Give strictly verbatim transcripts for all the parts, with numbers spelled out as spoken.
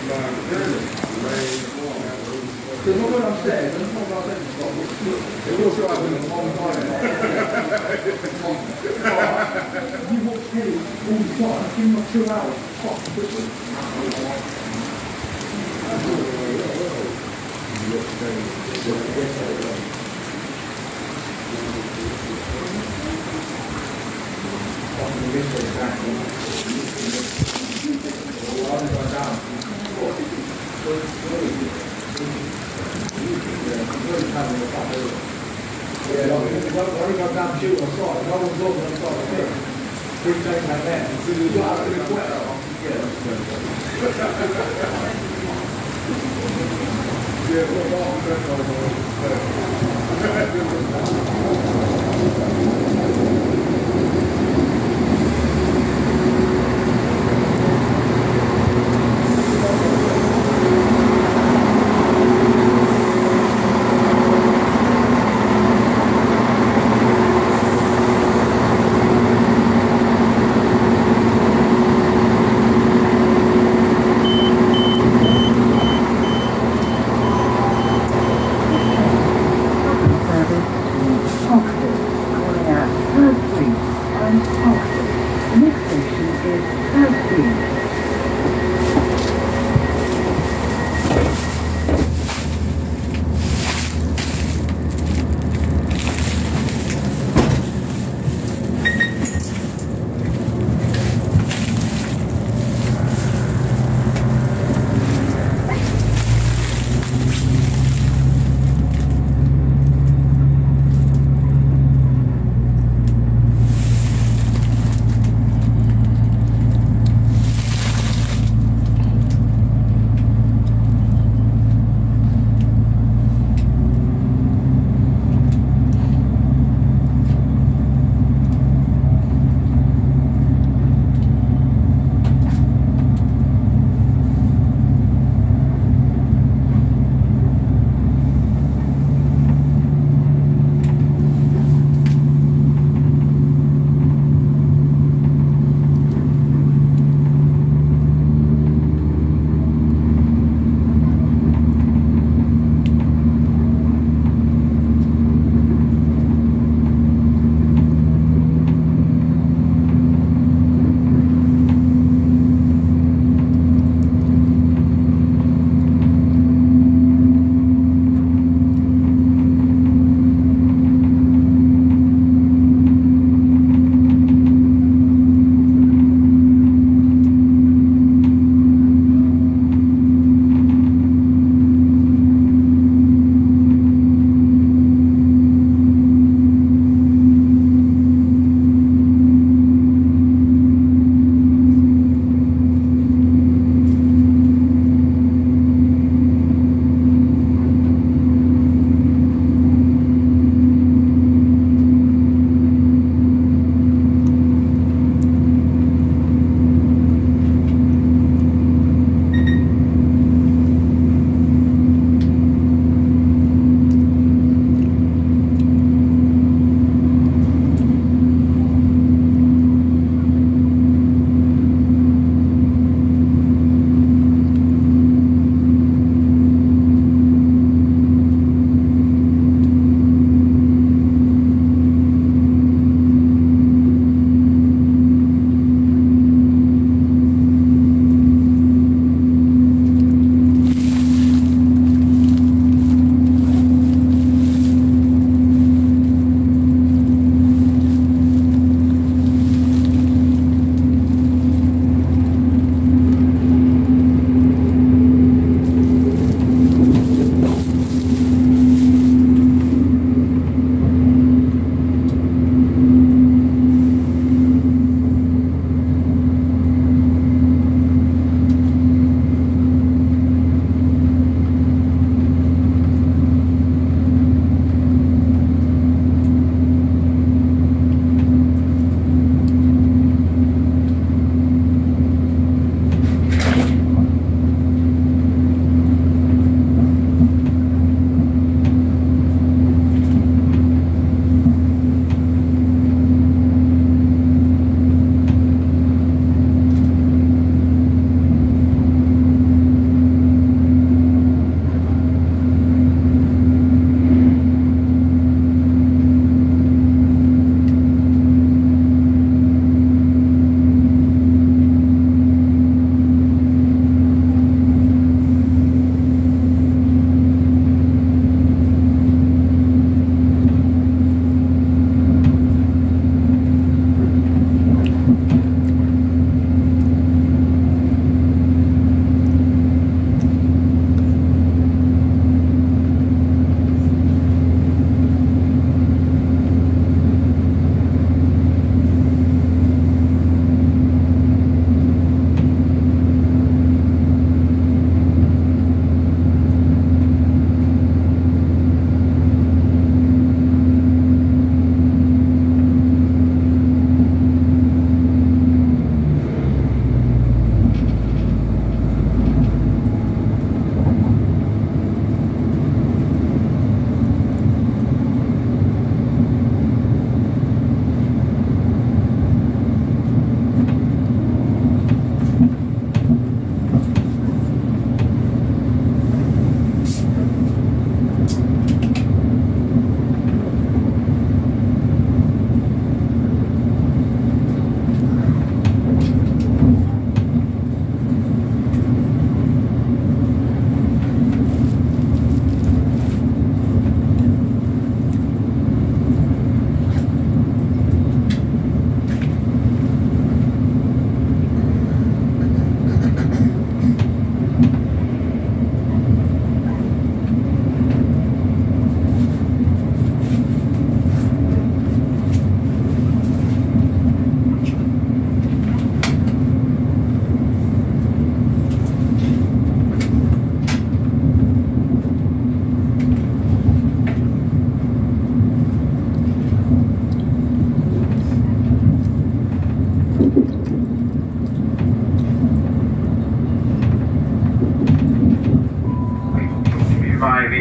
So you know what I'm saying? That's not what I'm saying. It looks like we're in a long time. You watch telly all the time. Give them two hours. Fuck, quickly. Yeah, when we go down to shoot on site, no one's looking on site of thing. Three things like that. So you got to be quick. Yeah, yeah, we're all Okay, calling out.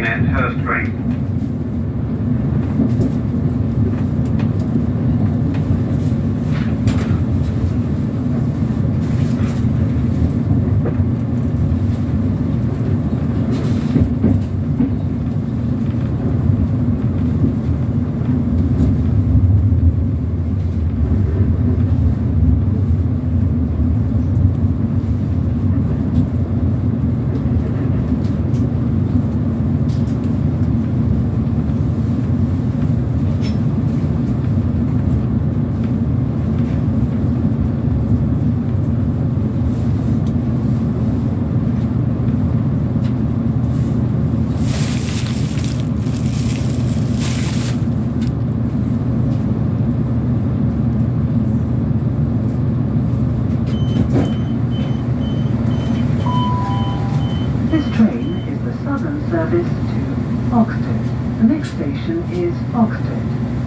looking at Hurst Green. Service to Oxted. The next station is Oxted.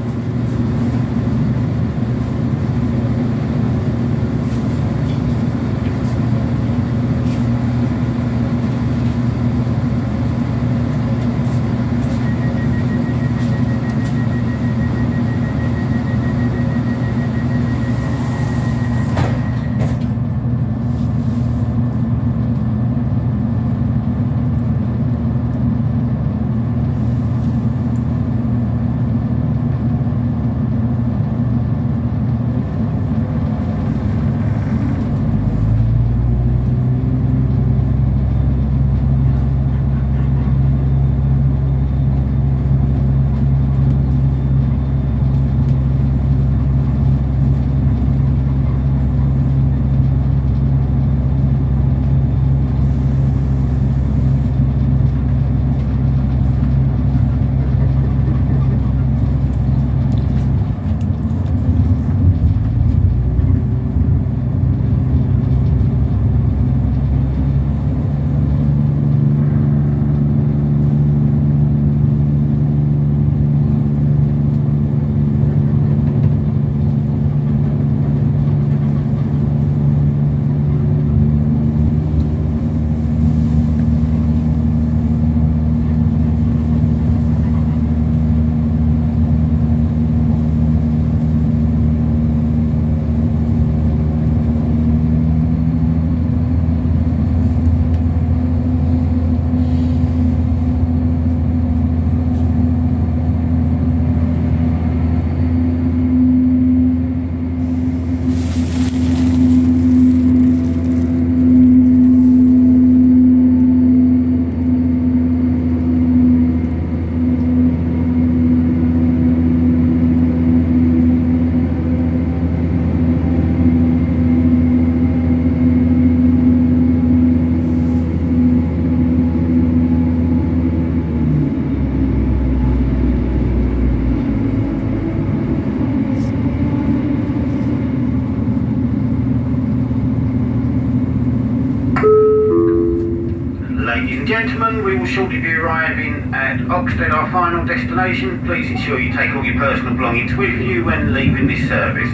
Ladies and gentlemen, we will shortly be arriving at Oxted, our final destination. Please ensure you take all your personal belongings with you when leaving this service.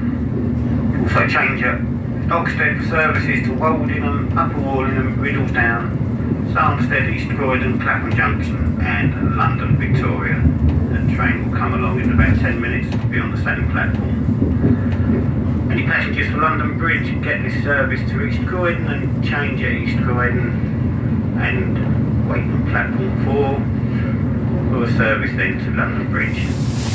Also change at Oxted for services to Woldingham, Upper Warlingham, Riddlesdown, Sarnstead, East Croydon, Clapham Junction and London Victoria. The train will come along in about ten minutes to be on the same platform. Any passengers for London Bridge get this service to East Croydon and change at East Croydon and wait on platform four for a service then to London Bridge.